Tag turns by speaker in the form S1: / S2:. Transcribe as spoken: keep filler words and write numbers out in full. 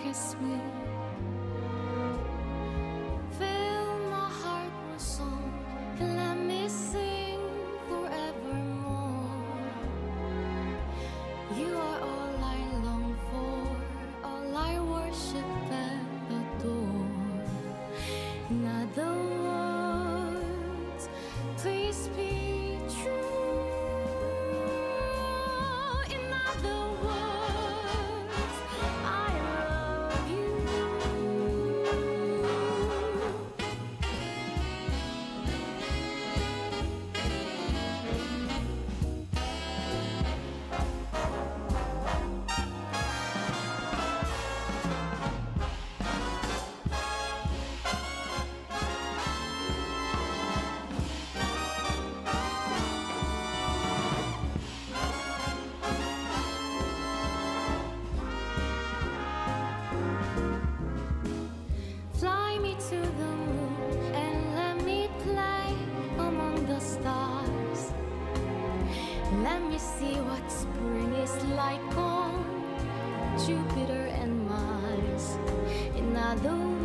S1: kiss me. Fill my heart with song and let me sing forevermore. You are all I long for, all I worship and adore. In other words, please be true. To the moon and let me play among the stars. Let me see what spring is like on Jupiter and Mars. In other